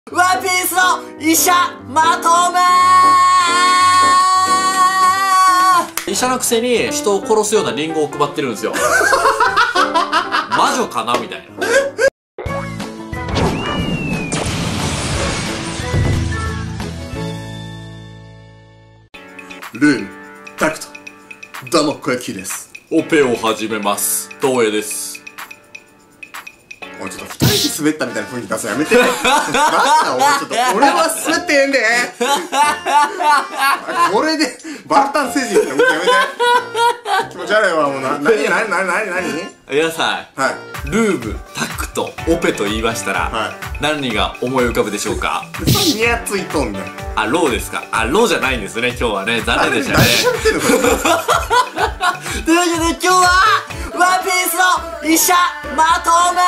ワンピースの医者まとめ医者のくせに人を殺すようなリンゴを配ってるんですよ魔女かなみたいな。 ルームタクト、どうも小雪です。 オペを始めます。東映です。 おい、ちょっと二人で滑ったみたいな雰囲気出すのやめて。バカな、ちょっと俺は滑ってええんでこれでバルタン星人って思ってやめて。気持ち悪いわ、もう。何皆さん、 はい、 ルームタクトオペと言いましたら、はい、何が思い浮かぶでしょうか。 ニヤついとんだよ。 あ、ローですか。あ、ローじゃないんですね。今日はね、残念でしたね。というわけで今日はワンピースの医者まとめ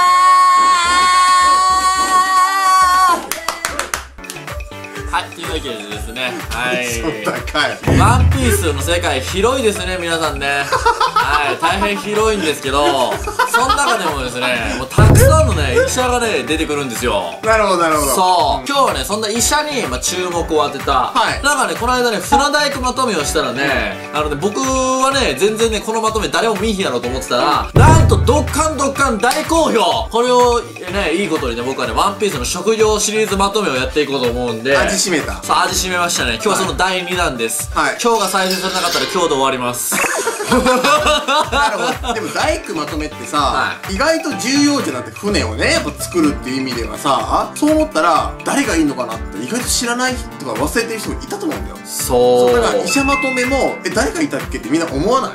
はい、というわけでですね、はい、ワンピースの世界広いですね、皆さんね。はい、大変広いんですけど、その中でもですね、もうたくさんのね、医者がね、出てくるんですよ。 なるほど、なるほど。 そう、今日はね、そんな医者に、注目を当てた、はい、なんかね、この間ね、船大工まとめをしたらね、僕はね、全然ね、このまとめ誰も見いひんやろうと思ってたら、なんとドッカン大好評。これをね、いいことにね、僕はね、ワンピースの職業シリーズまとめをやっていこうと思うんで、 味しめた。 そう、味しめましたね。今日はその第2弾です。はい、今日が再生されなかったら今日で終わります。 なるほど。でも大工まとめってさ、はい、意外と重要じゃなくて、船をねやっぱ作るっていう意味ではさ、そう思ったら誰がいいのかなって意外と知らない人とか忘れてる人もいたと思うんだよ。そうだから医者まとめも誰がいたっけってみんな思わない？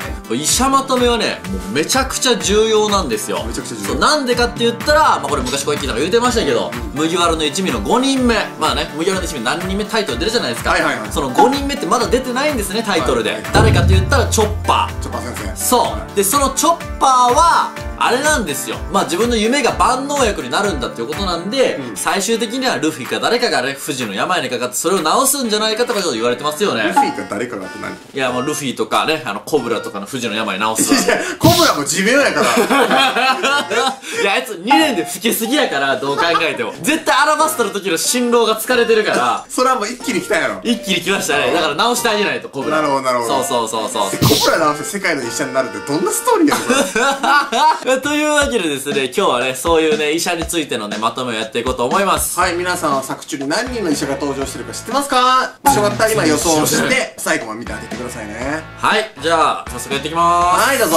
医者まとめはね、もうめちゃくちゃ重要なんですよ。めちゃくちゃ重要。なんでかって言ったら、これ昔小池さんが言うてましたけど、麦わらの一味の5人目、麦わらの一味何人目タイトル出るじゃないですか。その5人目ってまだ出てないんですね、タイトルで。誰かって言ったらチョッパー。 チョッパー先生。 そう。で、そのチョッパーは、あれなんですよ。自分の夢が万能薬になるんだっていうことなんで、最終的にはルフィか誰かがね、不治の病にかかってそれを治すんじゃないかとか言われてますよね。 ルフィか誰かがって何？ いや、もうルフィとかね、コブラとかの不治の病治す。 いや、コブラも寿命やから。 いや、あいつ2年で老けすぎやから、どう考えても。絶対アラバスタの時の心労が疲れてるから。 それはもう一気に来たやろ。 一気に来ましたね。だから治してあげないと、コブラ。 なるほど、なるほど。 そう。 コブラ治して世界の医者になるってどんなストーリーやろ、これ。 というわけでですね、今日はね、そういうね、医者についてのね、まとめをやっていこうと思います。 はい、皆さんは作中に何人の医者が登場してるか知ってますか？もしよかったら今予想して、最後まで見て当ててくださいね。 はい、じゃあ、早速やっていきまーす。 はい、どうぞ。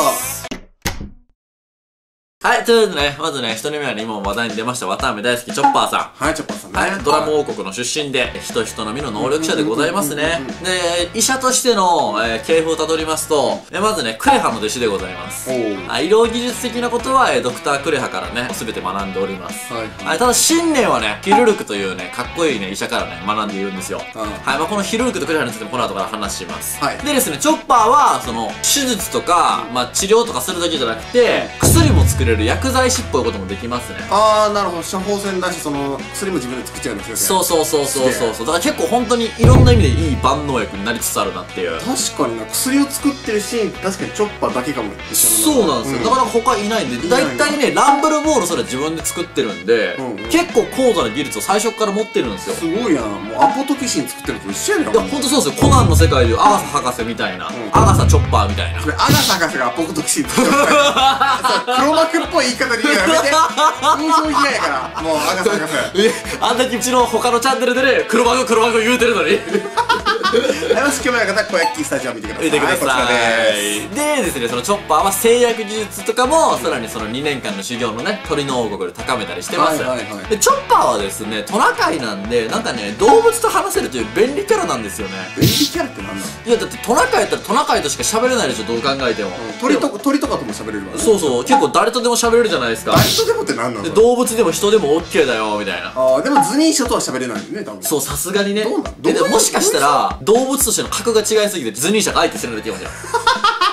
はい、ということでね、まずね、一人目はね、今も話題に出ました、綿あめ大好きチョッパーさん。 はい、チョッパーさんね。 はい、ドラム王国の出身で、人のみの能力者でございますね。で、医者としての、系譜をたどりますと、まずね、クレハの弟子でございます。医療技術的なことは、ドクタークレハからね、すべて学んでおります。はい。ただ、信念はね、ヒルルクというね、かっこいいね、医者からね、学んでいるんですよ。はい、このヒルルクとクレハについてもこの後から話します。はい。でですね、チョッパーは、その、手術とか、治療とかするだけじゃなくて、薬も作れる薬剤師っぽいこともできますね。 あー、なるほど。処方箋だし、その薬も自分で作っちゃうんですよ。 そう。だから結構本当にいろんな意味でいい万能薬になりつつあるなっていう。 確かにな、薬を作ってるし、確かにチョッパーだけかも。 そうなんですよ。だから他いないんで、大体ね、ランブルボールそれ自分で作ってるんで、結構高度な技術を最初から持ってるんですよ。 すごいやん。もうアポトキシン作ってると一緒やねん。 いや、ほんとそうですよ。コナンの世界でいうアガサ博士みたいな、アガサチョッパーみたいな。 それアガサ博士がアポトキシン作ってる。黒幕っぽい言い方で言うのやめて。風評被害やから、もうアガサ博士。 あんだけうちの他のチャンネルでね、黒幕言うてるのに。 よろしくお願いします。小焼きスタジオ見てください。 見てください。でですね、そのチョッパーは製薬技術とかも、さらにその2年間の修行のね、鳥の王国で高めたりしてます。で、チョッパーはですね、トナカイなんで、なんかね、動物と話せるという便利キャラなんですよね。 便利キャラって何なの？ いや、だってトナカイやったらトナカイとしか喋れないでしょ、どう考えても。 鳥とかとも喋れるわね。 そう、結構誰とでも喋れるじゃないですか。 誰とでもって何なの？ 動物でも人でも OK だよ、みたいな。 ああ、でも図認書とは喋れないよね、多分。 そう、さすがにね。でももしかしたら、動物としての格が違いすぎて、図認者が相手するのできますよ。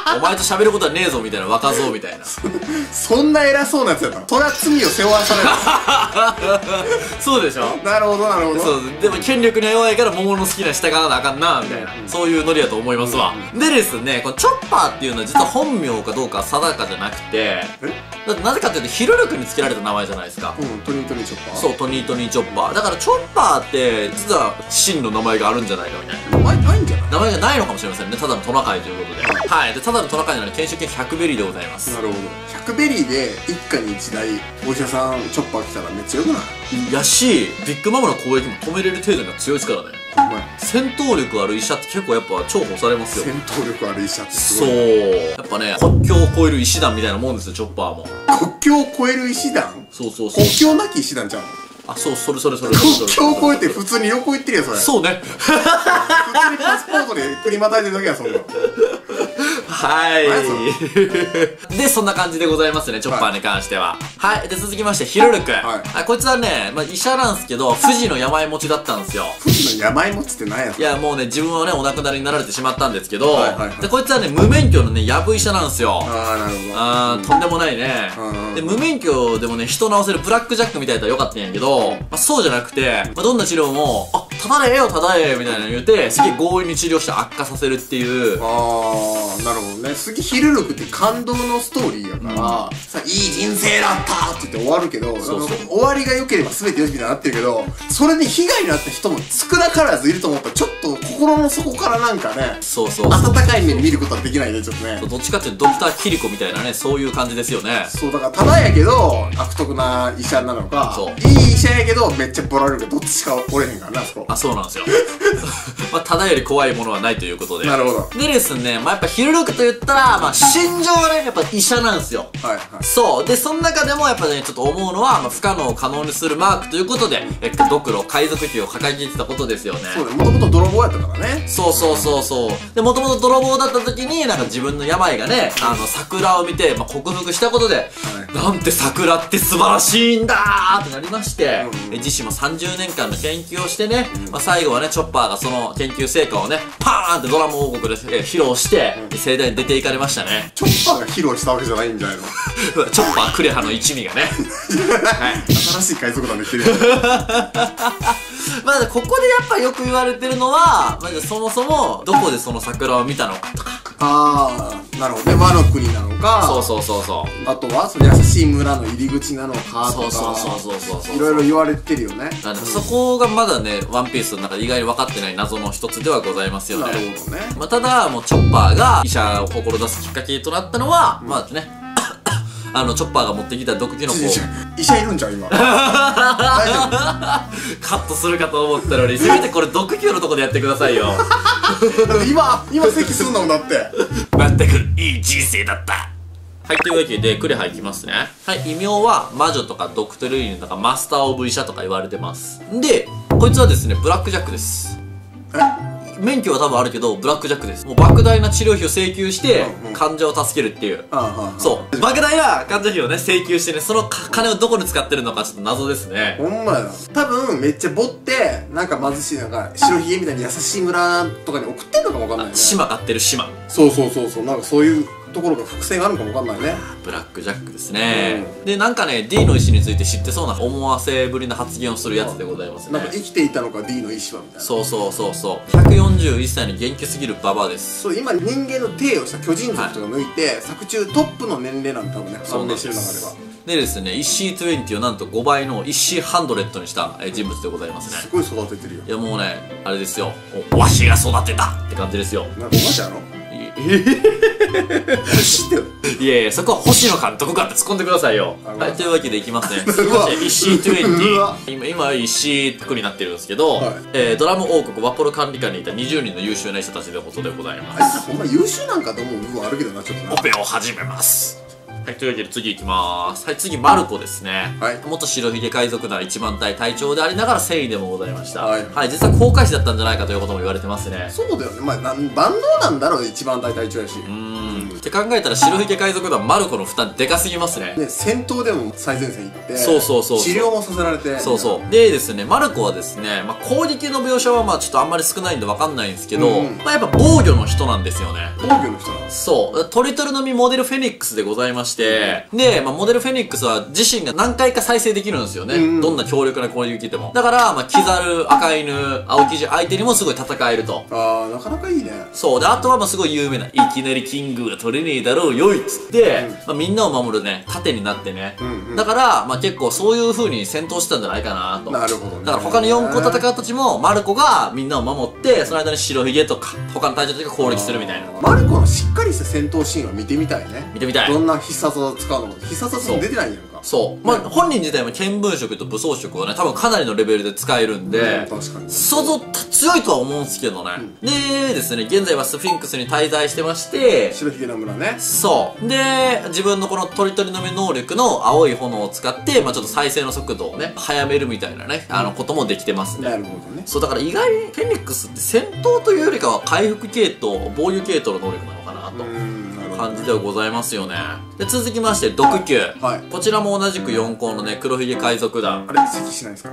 お前と喋ることはねえぞみたいな、若造みたいな。 そんな偉そうなやつやったの？そりゃ罪を背負わされる。 そうでしょ。 なるほどなるほど。 そう、でも権力には弱いから桃の好きな従わなあかんなみたいな、そういうノリだと思いますわ。でですね、このチョッパーっていうのは実は本名かどうかは定かじゃなくて、だってなぜかっていうとヒルルクにつけられた名前じゃないですか。 トニートニーチョッパー。 そう、トニートニーチョッパーだから、チョッパーって実は真の名前があるんじゃないかみたいな。 名前ないんじゃない？ 名前がないのかもしれませんね。ただのトナカイということで。はい。で、ただのトナカイなので研修券100ベリーでございます。 なるほど。100ベリーで一家に一台お医者さんチョッパー来たらめっちゃよくない？ やし、ビッグマムの攻撃も止めれる程度には強いですからね。戦闘力ある医者って結構やっぱ重宝されますよ。 戦闘力ある医者ってすごい。 そう。やっぱね、国境を越える医師団みたいなもんですよ、チョッパーも。 国境を越える医師団？ そうそうそう。 国境なき医師団ちゃうの？ あ、そう、それ。国境を越えて普通に旅行行ってるやん、それ。 そうね。 普通にパスポートで国またいでるだけや、そんな。 はい。で、そんな感じでございますね、チョッパーに関しては。はい。で、続きまして、ヒルルク。はい。こいつはね、医者なんすけど、不治の病持ちだったんですよ。 不治の病持ちって何や？ いや、もうね、自分はね、お亡くなりになられてしまったんですけど、で、こいつはね、無免許のね、やぶ医者なんですよ。 ああ、なるほど。 とんでもないね。で、無免許でもね、人を治せるブラックジャックみたいだったらよかったんやけど、そうじゃなくて、どんな治療も、ただでええよ、ただでええみたいなの言うて、すげえ強引に治療して悪化させるっていう。 ああ、なるほどね。次ヒルルクって感動のストーリーやから、さ、いい人生だったって言って終わるけど、終わりが良ければ全て良しみたいになってるけど、それに被害になった人も少なからずいると思ったら、ちょっと心の底からなんかね、温かい目で見ることはできないね、ちょっとね。 どっちかっていうとドクターキリコみたいなね、そういう感じですよね。 そう、だからただやけど、悪徳な医者なのか、いい医者やけど、めっちゃボラれるか、どっちしかおれへんからな、そこ。 あ、そうなんですよ。ただより怖いものはないということで。 なるほど。 でですね、やっぱヒルルクと言ったら、心情はね、やっぱ医者なんですよ。 はいはい。 そう。で、その中でもやっぱね、ちょっと思うのは、不可能を可能にするマークということで、ドクロ、海賊旗を掲げてたことですよね。 そうだ、もともと泥棒やったからね。 そう。で、もともと泥棒だった時に、なんか自分の病がね、桜を見て、克服したことで、なんて桜って素晴らしいんだーってなりまして、自身も30年間の研究をしてね、最後はね、チョッパーがその研究成果をね、パーンってドラム王国で披露して、盛大に出ていかれましたね。 チョッパーが披露したわけじゃないんじゃないの？ チョッパークレハの一味がね。 はい。新しい海賊団で言ってるやん。 ここでやっぱよく言われてるのは、そもそも、どこでその桜を見たのかとか。 ああ、なるほどね。和の国なのか。 そう。 あとは、その優しい村の入り口なのかとか。 そう。いろいろ言われてるよね。 そこがまだね、ワンピースの中で意外に分かってない謎の一つではございますよね。 なるほどね。 ただ、もうチョッパーが医者を志すきっかけとなったのは、チョッパーが持ってきた毒キノコを医者いるんじゃん今。大丈夫？ カットするかと思ったのに、せめてこれ毒キノのとこでやってくださいよ。 今席すんのもだって全くいい人生だった。はい、というわけでクレハいきますね。はい、異名は魔女とかドクトルインとかマスターオブ医者とか言われてます。で、こいつはですね、ブラックジャックです。免許は多分あるけど、ブラックジャックです。もう莫大な治療費を請求して、患者を助けるっていう。そう。莫大な患者費をね、請求してね、その金をどこに使ってるのかちょっと謎ですね。 ほんまやな。多分、めっちゃボって、なんか貧しい、なんか、白ひげみたいに優しい村とかに送ってんのかもわかんないね。 島買ってる島。 そう。なんかそういうところが伏線があるのかもわかんないね。 ブラックジャックですね。で、なんかね、D の意思について知ってそうな思わせぶりな発言をするやつでございますね。 なんか生きていたのか D の意思はみたいな。 そう。141歳に元気すぎるババアです。 そう、今人間の体をした巨人族とか抜いて、作中トップの年齢なんて多分ね、判明してる中では。 でですね、1C20 をなんと5倍の 1C100 にした人物でございますね。すごい育ててるよ。 いやもうね、あれですよ。わしが育てたって感じですよ。 なんかおまちゃんやろ？知ってる？ いやいや、そこは星野監督かって突っ込んでくださいよ。はい、というわけでいきますね。1C20。今は 1C 区になってるんですけど、ドラム王国ワポロ管理下にいた20人の優秀な人たちのことでございます。 ほんま優秀なんかと思う部分あるけどな、ちょっとな。 オペを始めます。はい、というわけで次行きまーす。はい、次、マルコですね。元白ひげ海賊団一番隊隊長でありながら繊維でもございました。はい、実は航海士だったんじゃないかということも言われてますね。 そうだよね。バンドなんだろう、一番隊隊長やし。 って考えたら白ひげ海賊団マルコの負担でかすぎますね。 戦闘でも最前線行って、 そうそうそう、 治療もさせられて、 そうそう。でですね、マルコはですね、攻撃の描写はちょっとあんまり少ないんでわかんないんですけど、やっぱ防御の人なんですよね。 防御の人なの？ そう。トリトルの実モデルフェニックスでございまして、で、モデルフェニックスは自身が何回か再生できるんですよね。どんな強力な攻撃でも。だから、キザル、赤犬、青生地相手にもすごい戦えると。 あー、なかなかいいね。 そう。で、あとはすごい有名な、いきなりキングが取れねえだろうよいっつって、みんなを守るね、盾になってね。だから、結構そういう風に戦闘してたんじゃないかなと。 なるほどね。 だから他の4個戦う土地も、マルコがみんなを守って、その間に白ひげとか、他の隊長たちが攻撃するみたいな。 マルコのしっかりした戦闘シーンは見てみたいね。 見てみたい。 どんな必殺技使うのか。必殺技も出てないんやんか。 そう。本人自体も見聞色と武装色をね、多分かなりのレベルで使えるんで、 確かに。 相当強いとは思うんですけどね。でですね、現在はスフィンクスに滞在してまして、 白ひげの村ね。 そう。で、自分のこのトリトリの実能力の青い炎を使って、ちょっと再生の速度をね、早めるみたいなね、こともできてますね。 なるほどね。 そう、だから意外にフェニックスって戦闘というよりかは回復系統、防御系統の能力なのかなと。感じではございますよね。で、続きまして、毒球。はい。こちらも同じく4校のね、黒ひげ海賊団。 あれ、咳しないですか？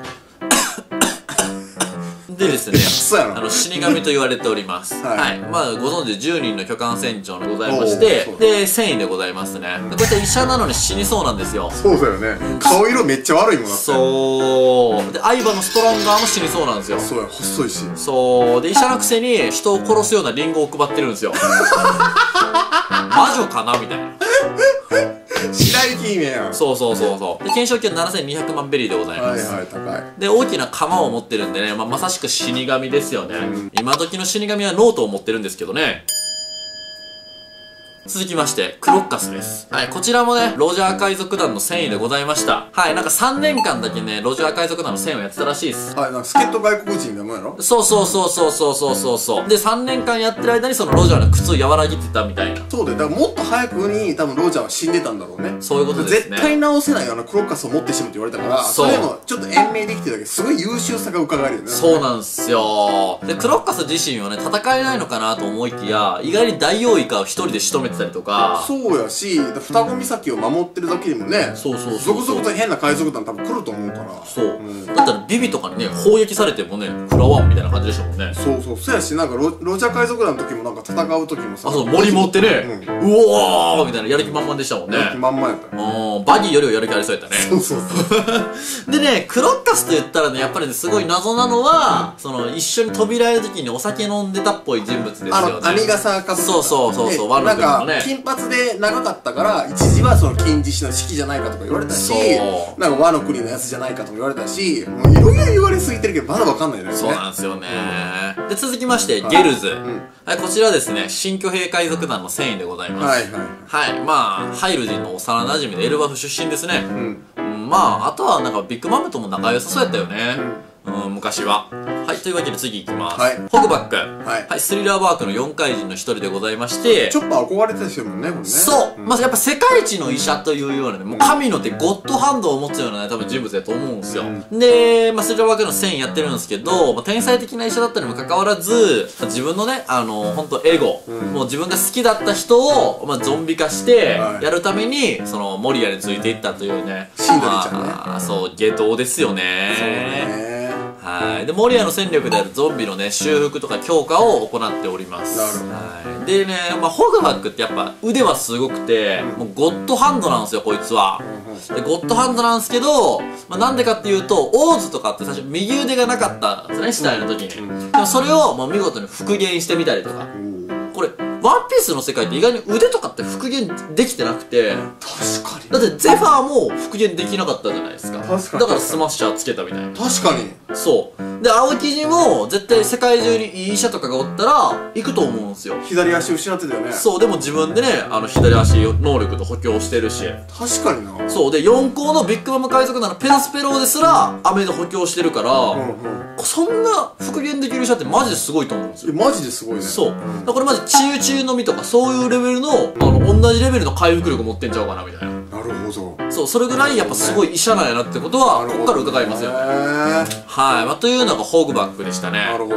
でですね、 死神と言われております。はい。ご存知10人の巨漢船長でございまして、で、繊維でございますね。こうやって医者なのに死にそうなんですよ。 そうだよね。顔色めっちゃ悪いもんだって。 そう。で、相葉のストロンガーも死にそうなんですよ。 そうや、細いし。 そう。で、医者のくせに人を殺すようなリンゴを配ってるんですよ。魔女かなみたいな。 白雪姫やん。 そうそうそうそう。で、懸賞金は7200万ベリーでございます。 はいはい、高い。 で、大きな鎌を持ってるんでね、まさしく死神ですよね。今時の死神はノートを持ってるんですけどね。続きまして、クロッカスです。はい、こちらもね、ロジャー海賊団の繊維でございました。はい、なんか3年間だけね、ロジャー海賊団の繊維をやってたらしいです。 はい、なんか助っ人外国人でもやろ？ そうそうそうそうそうそうそう。で、3年間やってる間にそのロジャーの苦痛を和らぎってたみたいな。 そうだよ。だからもっと早くに多分ロジャーは死んでたんだろうね。 そういうことですね。 絶対直せないようなクロッカスを持ってしまうって言われたから、それもちょっと延命できてるだけすごい優秀さが伺えるよね。 そうなんですよ。で、クロッカス自身はね、戦えないのかなと思いきや、意外に大王イカを一人で仕留めてたりとか、 そうやし、双子岬を守ってるだけでもね、 そうそうそう、 続々と変な海賊団多分来ると思うから。 そう。だったらビビとかにね、砲撃されてもね、食らわんみたいな感じでしたもんね。 そうそう。そうやし、なんかロジャー海賊団の時もなんか戦う時もさ、 そう、森持ってね、うおーみたいなやる気満々でしたもんね。 やる気満々やった。 バギーよりはやる気ありそうやったね。 そうそうそう。でね、クロッカスと言ったらね、やっぱりね、すごい謎なのは、一緒に扉絵の時にお酒飲んでたっぽい人物ですよね。 網笠かぶそうそうそうそう、 ワノ国のね。なんか、金髪で長かったから、一時は金獅子の式じゃないかとか言われたし、なんか和の国のやつじゃないかとか言われたし、もういろいろ言われすぎてるけど、まだわかんないね。 そうなんですよね。で、続きまして、ゲルズ。はい、こちらですね、新巨兵海賊団の繊維でございます。はいはい。はい、ハイルジンの幼馴染でエルバフ出身ですね。あとはなんかビッグマムとも仲良さそうやったよね。昔は。はい、というわけで次行きます。ホグバック。はい、スリラーワークの4怪人の一人でございまして、 ちょっと憧れてた人もんね、これね。 そう。やっぱ世界一の医者というようなね、もう神の手、ゴッドハンドを持つようなね、多分人物だと思うんですよ。で、スリラーワークの繊維やってるんですけど、天才的な医者だったにもかかわらず、自分のね、ほんとエゴ、もう自分が好きだった人を、ゾンビ化して、やるために、モリアについていったというね。 シンドリちゃんね。 そう、下道ですよね。そうね。はい。で、モリアの戦力であるゾンビのね、修復とか強化を行っております。なるほど。でね、ホグバックってやっぱ腕はすごくて、もうゴッドハンドなんですよ、こいつは。で、ゴッドハンドなんですけど、なんでかっていうと、オーズとかって最初右腕がなかったんですね、死体の時に。でもそれを見事に復元してみたりとか。これ、ワンピースの世界って意外に腕とかって復元できてなくて、 確かに。 だってゼファーも復元できなかったじゃないですか。確かに。だからスマッシャーつけたみたいな。 確かに。 そう。で、青生地も絶対世界中にいい医者とかがおったら行くと思うんですよ。 左足失ってたよね。 そう、でも自分でね、左足能力と補強してるし。 確かにな。 そう、で、4校のビッグマム海賊団のペロスペローですら、雨で補強してるから、そんな復元できる医者ってマジですごいと思うんですよ。 マジですごいね。 そう。これマジ治癒中のみとかそういうレベルの、同じレベルの回復力持ってんちゃうかなみたいな。 なるほど。 そう、それぐらいやっぱすごい医者なんやなってことは、ここから伺いますよね。はい。というのがホグバックでしたね。 なるほど。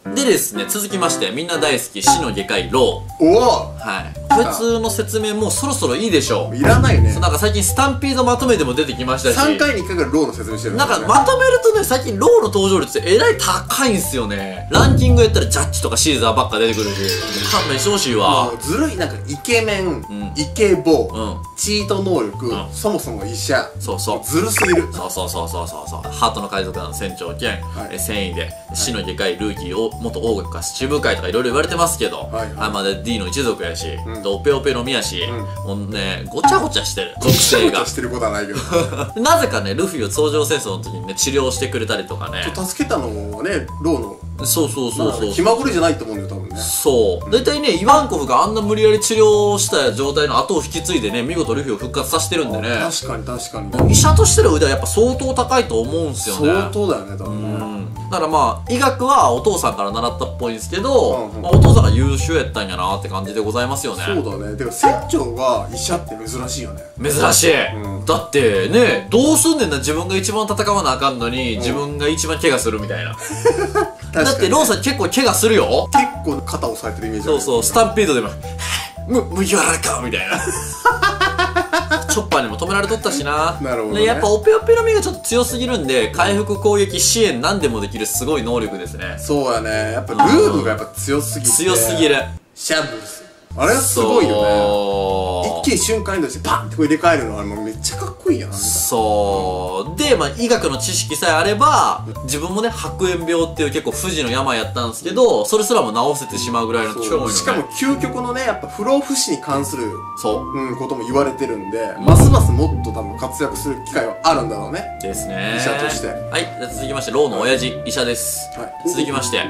でですね、続きまして、みんな大好き、死の外科医、ロー。 おお、 はい。こいつの説明もうそろそろいいでしょう。 いらないね。 なんか最近スタンピードまとめでも出てきましたし、 3回に1回ぐらいローの説明してる。 なんかまとめるとね、最近ローの登場率えらい高いんすよね。ランキングやったらジャッジとかシーザーばっか出てくるし、勘弁してほしいわ。 ずるい、なんかイケメン、イケボ、チート能力、そもそも医者。 そうそう。 ずるすぎる。 そう。ハートの海賊団の船長兼、繊維で、死の外科医ルーキーを元王国か七部会とかいろいろ言われてますけど、まだ D の一族やし、オペオペのみやし、もうね、ごちゃごちゃしてる。属性が。 してることはないけど。 なぜかね、ルフィを頂上戦争の時にね、治療してくれたりとかね。 助けたのはね、ローの。 そう気まぐれじゃないと思うんだよ、多分ね。 そう。だいたいね、イワンコフがあんな無理やり治療した状態の後を引き継いでね、見事ルフィを復活させてるんでね。 確かに。 医者としての腕はやっぱ相当高いと思うんすよね。 相当だよね、多分ね。 だからまあ、医学はお父さんから習ったっぽいんですけど、お父さんが優秀やったんやなって感じでございますよね。 そうだね。てか、船長が医者って珍しいよね。 珍しい。だってね、どうすんねんな、自分が一番戦わなあかんのに、自分が一番怪我するみたいな。だってローさん結構怪我するよ。 結構肩押さえてるイメージある。 そう、スタンピードでも、麦わらかみたいな。チョッパーにも止められとったしな。 なるほどね。 やっぱオペオペの実がちょっと強すぎるんで、回復攻撃支援何でもできるすごい能力ですね。 そうやね。やっぱルーブがやっぱ強すぎて。 強すぎる。 シャンブルス。あれはすごいよね。一気に瞬間移動してパンってこう入れ替えるのはめっちゃかっこいいやん。 そうで、まあ医学の知識さえあれば、自分もね白煙病っていう結構不治の病やったんですけど、それすらも治せてしまうぐらいの超いいのね。 しかも究極のね、やっぱ不老不死に関することも言われてるんで、ますますもっと多分活躍する機会はあるんだろうね。 ですね。 医者として。 はい、じゃあ続きまして、ローの親父、医者です。続きまして、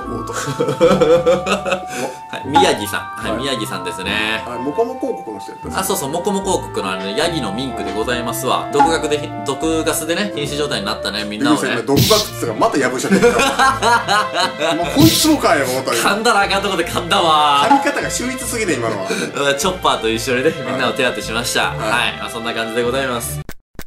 宮城さん。はい、宮城さんですね。 モコモ広告の人やった。 あ、そう、モコモ広告のヤギのミンクでございますわ。毒ガスでね、瀕死状態になったね、みんなをね。 毒ガスって言ったらまたやぶしゃってた。もうこいつもかよ、思った。 噛んだらあかんとこで噛んだわ。 噛み方が秀逸すぎて、今のは。 チョッパーと一緒にね、みんなを手当てしました。はい、そんな感じでございます。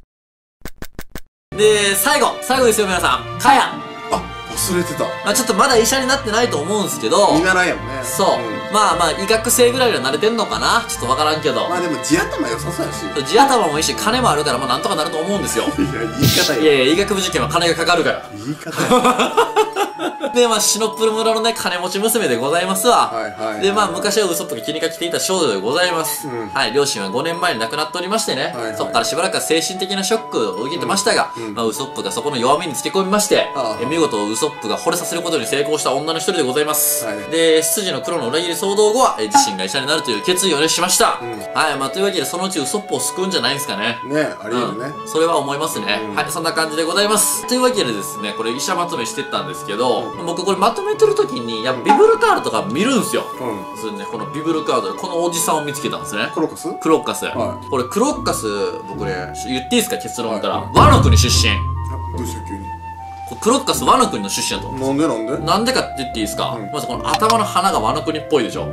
で、最後ですよ、皆さん。カヤ。 忘れてた。 ちょっとまだ医者になってないと思うんですけど。 見習いやもんね。 そう。まあ医学生ぐらいは慣れてんのかな、ちょっとわからんけど。 まあでも地頭良さそうやし。 地頭もいいし、金もあるから、なんとかなると思うんですよ。 いや、言い方や。 いや、医学部受験は金がかかるから。 言い方や。 で、シノップル村のね、金持ち娘でございますわ。で、昔はウソップが気にかけていた少女でございます。はい、両親は5年前に亡くなっておりましてね、そっからしばらくは精神的なショックを受けてましたが、ウソップがそこの弱みにつけ込みまして、見事ウソップが惚れさせることに成功した女の一人でございます。で、羊の黒の裏切り騒動後は、自身が医者になるという決意をね、しました。はい、というわけで、そのうちウソップを救うんじゃないんですかね。 ね、ありえるね。 それは思いますね。はい、そんな感じでございます。というわけでですね、これ医者まとめしてったんですけど、僕これまとめてる時に、ビブルカードとか見るんすよ。それね、このビブルカードでこのおじさんを見つけたんですね。 クロッカス。 これクロッカス、僕ね、言っていいですか、結論から。ワノ国出身。 どうした急に。 クロッカスワノ国の出身だと思う。なんでかって言っていいですか。まずこの頭の花がワノ国っぽいでしょ。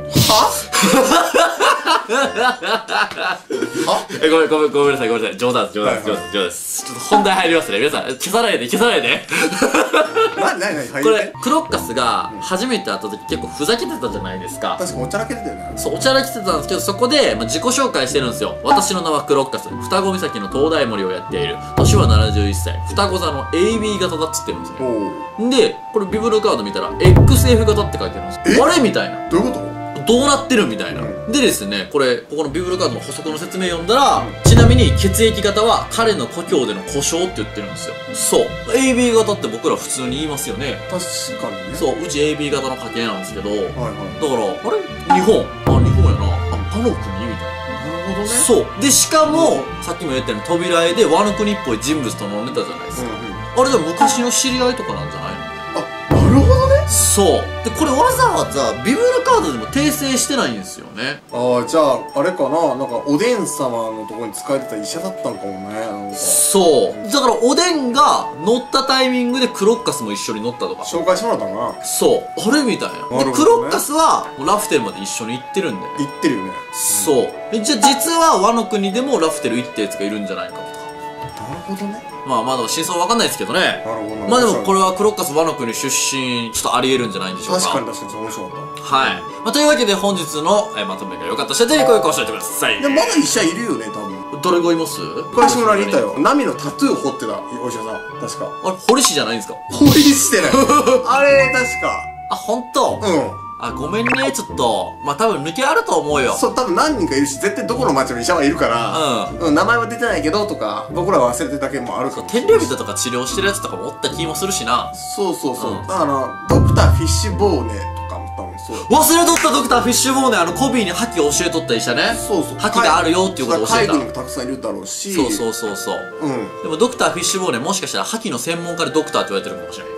ごめんなさい。冗談です。ちょっと本題入りますね。皆さん、消さないで。これ、クロッカスが初めて会った時結構ふざけてたじゃないですか。 確かにおちゃらけてたよね。 そう、おちゃらけてたんですけど、そこで自己紹介してるんですよ。私の名はクロッカス。双子岬の灯台森をやっている。年は71歳。双子座の AB 型だっつってるんですよ。で、これビブルカード見たら XF 型って書いてあるんですよ。あれみたいな。 どういうこと？ どうなってるみたいな。でですね、ここのビブルカードの補足の説明読んだら、ちなみに血液型は彼の故郷での故障って言ってるんですよ。そう。AB 型って僕ら普通に言いますよね。 確かにね。 そう、うち AB 型の家系なんですけど、だから、あれ日本やな。あの国みたいな。なるほどね。そう。で、しかも、さっきも言ったように扉絵でワノ国っぽい人物と飲んでたじゃないですか。あれでも昔の知り合いとかなんじゃないの？ なるほどね。 そうで、これわざわざビブルカードでも訂正してないんですよね。 じゃああれかな、なんかおでん様のところに使えてた医者だったのかもね。 そうだからおでんが乗ったタイミングでクロッカスも一緒に乗ったとか紹介してもらったかな。 そうあれみたいな。でクロッカスはラフテルまで一緒に行ってるんで。 行ってるよね。 そうじゃあ実はワノ国でもラフテル行ったやつがいるんじゃないかとか。 なるほどね。 まあまだ真相わかんないですけどね。 なるほど。 まあでもこれはクロッカスワノ国出身、ちょっとあり得るんじゃないんでしょうか。 確かに面白かった。 はい。まあというわけで本日のまとめが良かった人はぜひ声を教えてください。 でもまだ医者いるよね、多分。 誰がいます？ 昔村にいたよ。ナミのタトゥー彫ってたお医者さん。確か。 あれ、堀氏じゃないんですか？ 彫りしてない。あれ、確か。 あ、ほんと？ うん。 あ、ごめんね、ちょっと。まあ多分抜けあると思うよ。 そう、多分何人かいるし、絶対どこの町も医者はいるから、うん、名前は出てないけどとか、僕らは忘れてた件もあるかもしれない。 天領人とか治療してるやつとかもおった気もするしな。 そうそうそう。ドクターフィッシュボーネとかも多分そう。 忘れとったドクターフィッシュボーネ、コビーに覇気を教えとった医者ね。 そうそう。 覇気があるよっていうことを教えた。 海軍にもたくさんいるだろうし。 そうそうそうそう。うん。でもドクターフィッシュボーネもしかしたら覇気の専門家でドクターって言われてるかもしれない。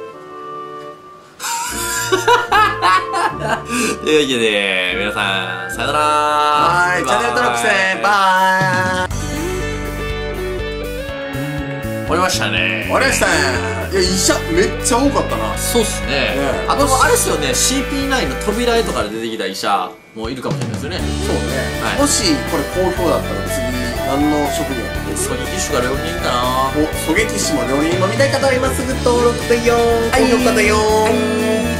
というわけで、皆さん、さよなら。 はい、チャンネル登録して、バイ。 終わりましたね。 終わりましたね。いや、医者めっちゃ多かったな。 そうっすね。あと、あれっすよね、CP9 の扉絵とかで出てきた医者もいるかもしれないですよね。 そうね。もし、これ好評だったら次、何の職業だった狙撃手が両人かな。 狙撃手も両人も見たい方は今すぐ登録だよ。はい、よかったよ。